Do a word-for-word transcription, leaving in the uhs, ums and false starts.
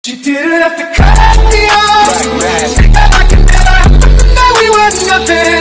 She didn't have to cut me off. Like that. I can never, that we were nothing.